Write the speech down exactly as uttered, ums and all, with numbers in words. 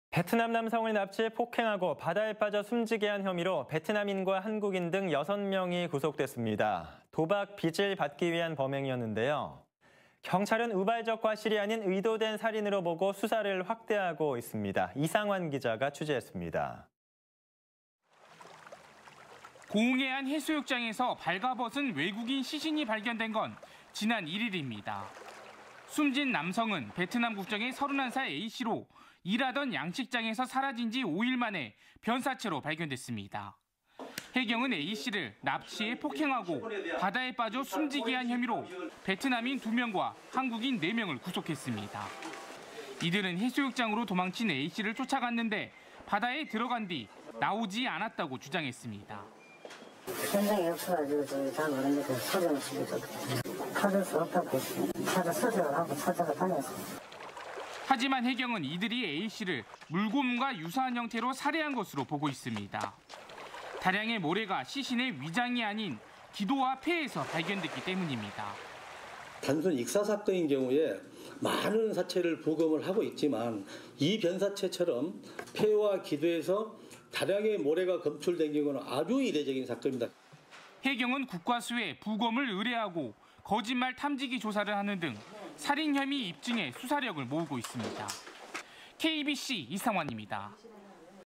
베트남 남성을 납치해 폭행하고 바다에 빠져 숨지게 한 혐의로 베트남인과 한국인 등 여섯 명이 구속됐습니다. 도박 빚을 받기 위한 범행이었는데요. 경찰은 우발적 과실이 아닌 의도된 살인으로 보고 수사를 확대하고 있습니다. 이상환 기자가 취재했습니다. 고흥의 한 해수욕장에서 발가벗은 외국인 시신이 발견된 건 지난 일 일입니다. 숨진 남성은 베트남 국적의 서른한 살 A씨로 일하던 양식장에서 사라진 지 오 일 만에 변사체로 발견됐습니다. 해경은 A씨를 납치해 폭행하고 바다에 빠져 숨지게 한 혐의로 베트남인 두 명과 한국인 네 명을 구속했습니다. 이들은 해수욕장으로 도망친 A씨를 쫓아갔는데 바다에 들어간 뒤 나오지 않았다고 주장했습니다. 현장에 없어가지고 저희 다 모르니까 찾아올 수도 있었거든요. 찾을 수 없다고 찾아 수색을 하고 찾아가 다녔습니다. 하지만 해경은 이들이 A씨를 물고문과 유사한 형태로 살해한 것으로 보고 있습니다. 다량의 모래가 시신의 위장이 아닌 기도와 폐에서 발견됐기 때문입니다. 단순 익사 사건인 경우에 많은 사체를 부검을 하고 있지만 이 변사체처럼 폐와 기도에서 다량의 모래가 검출된 경우는 아주 이례적인 사건입니다. 해경은 국과수에 부검을 의뢰하고 거짓말 탐지기 조사를 하는 등 살인 혐의 입증에 수사력을 모으고 있습니다. 케이비씨 이상환입니다.